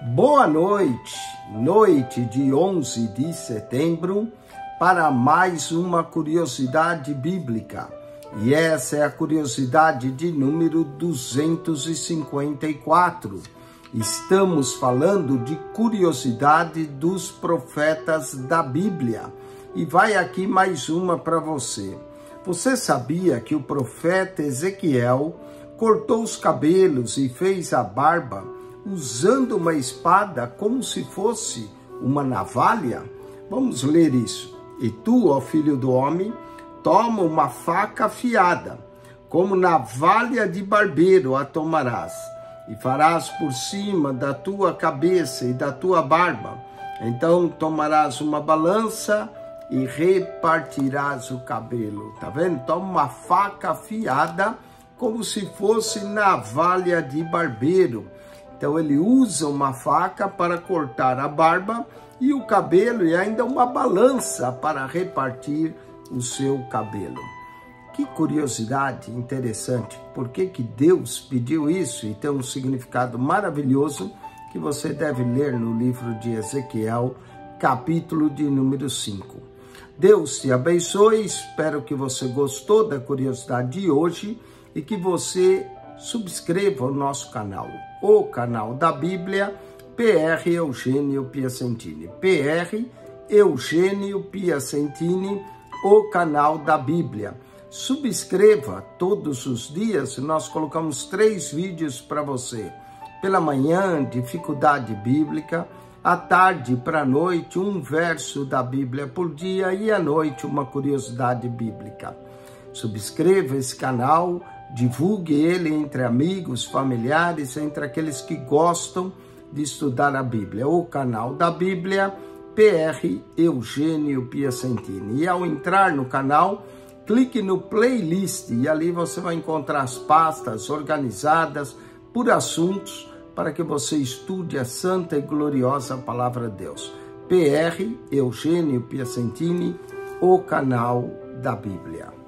Boa noite, noite de 11 de setembro, para mais uma curiosidade bíblica. E essa é a curiosidade de número 254. Estamos falando de curiosidade dos profetas da Bíblia. E vai aqui mais uma para você. Você sabia que o profeta Ezequiel cortou os cabelos e fez a barba usando uma espada como se fosse uma navalha? Vamos ler isso. E tu, ó filho do homem, toma uma faca afiada, como navalha de barbeiro a tomarás, e farás por cima da tua cabeça e da tua barba. Então tomarás uma balança e repartirás o cabelo. Tá vendo? Toma uma faca afiada, como se fosse navalha de barbeiro. Então ele usa uma faca para cortar a barba e o cabelo, e ainda uma balança para repartir o seu cabelo. Que curiosidade interessante. Por que Deus pediu isso? E tem um significado maravilhoso que você deve ler no livro de Ezequiel, capítulo de número 5. Deus te abençoe, espero que você gostou da curiosidade de hoje e que você subscreva o nosso canal, o canal da Bíblia, PR Eugênio Piacentini. PR Eugênio Piacentini, o canal da Bíblia. Subscreva todos os dias, nós colocamos 3 vídeos para você. Pela manhã, dificuldade bíblica, à tarde para a noite, um verso da Bíblia por dia e à noite uma curiosidade bíblica. Subscreva esse canal, divulgue ele entre amigos, familiares, entre aqueles que gostam de estudar a Bíblia. O canal da Bíblia, PR Eugênio Piacentini. E ao entrar no canal, clique no playlist e ali você vai encontrar as pastas organizadas por assuntos para que você estude a santa e gloriosa palavra de Deus. PR Eugênio Piacentini, o canal da Bíblia.